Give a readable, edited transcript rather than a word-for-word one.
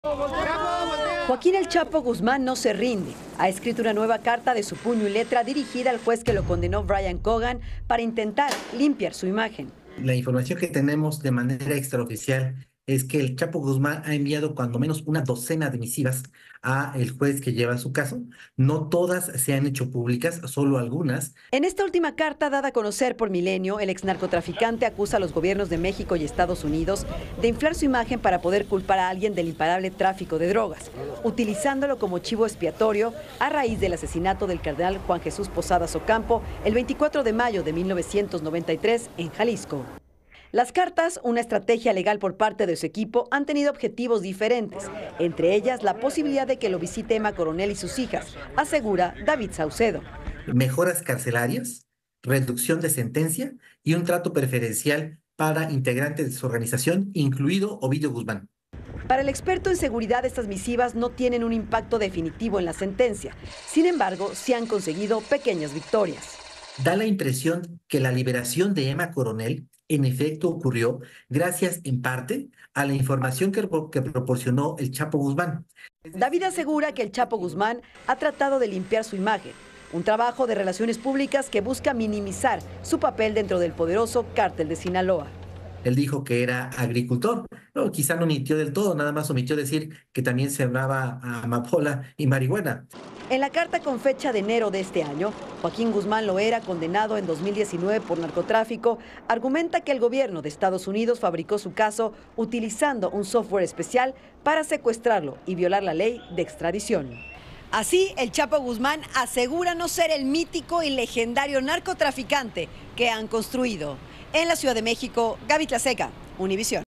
Joaquín El Chapo Guzmán no se rinde. Ha escrito una nueva carta de su puño y letra dirigida al juez que lo condenó, Brian Cogan, para intentar limpiar su imagen. La información que tenemos de manera extraoficial es que el Chapo Guzmán ha enviado cuando menos una docena de misivas a el juez que lleva su caso. No todas se han hecho públicas, solo algunas. En esta última carta dada a conocer por Milenio, el ex narcotraficante acusa a los gobiernos de México y Estados Unidos de inflar su imagen para poder culpar a alguien del imparable tráfico de drogas, utilizándolo como chivo expiatorio a raíz del asesinato del cardenal Juan Jesús Posadas Ocampo el 24 de mayo de 1993 en Jalisco. Las cartas, una estrategia legal por parte de su equipo, han tenido objetivos diferentes, entre ellas la posibilidad de que lo visite Emma Coronel y sus hijas, asegura David Saucedo. Mejoras carcelarias, reducción de sentencia y un trato preferencial para integrantes de su organización, incluido Ovidio Guzmán. Para el experto en seguridad, estas misivas no tienen un impacto definitivo en la sentencia. Sin embargo, sí han conseguido pequeñas victorias. Da la impresión que la liberación de Emma Coronel en efecto ocurrió gracias en parte a la información que proporcionó el Chapo Guzmán. David asegura que el Chapo Guzmán ha tratado de limpiar su imagen, un trabajo de relaciones públicas que busca minimizar su papel dentro del poderoso cártel de Sinaloa. Él dijo que era agricultor, no, quizá no mintió del todo, nada más omitió decir que también sembraba amapola y marihuana. En la carta con fecha de enero de este año, Joaquín Guzmán Loera, condenado en 2019 por narcotráfico, argumenta que el gobierno de Estados Unidos fabricó su caso utilizando un software especial para secuestrarlo y violar la ley de extradición. Así, el Chapo Guzmán asegura no ser el mítico y legendario narcotraficante que han construido. En la Ciudad de México, Gaby Tlaseca, Univisión.